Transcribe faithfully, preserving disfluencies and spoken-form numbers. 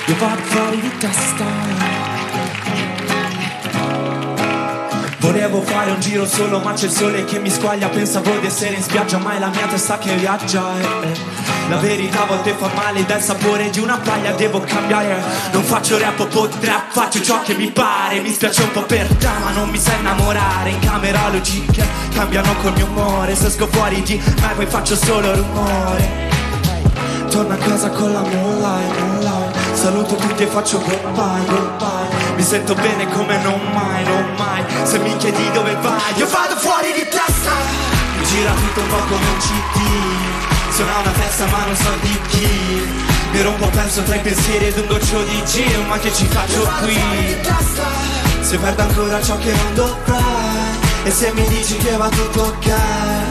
Io vado fuori di testa. Volevo fare un giro solo ma c'è il sole che mi squaglia. Pensavo di essere in spiaggia ma è la mia testa che viaggia eh, eh. La verità a volte fa male, dà il sapore di una paglia. Devo cambiare, non faccio rap o pop trap, faccio ciò che mi pare. Mi spiace un po' per te ma non mi sai innamorare. In camera logiche cambiano col mio umore. Se esco fuori di me poi faccio solo rumore. Torno a casa con la moonlight, moonlight. Saluto tutti e faccio goodbye, goodbye. Mi sento bene come non mai, non mai. Se mi chiedi dove vai, io vado fuori di testa. Mi gira tutto un po' come un C D. Suona una festa ma non so di chi. Mi rompo perso tra i pensieri ed un goccio di gin. Ma che ci faccio qui? Se perdo ancora ciò che non dovrei. E se mi dici che va tutto ok,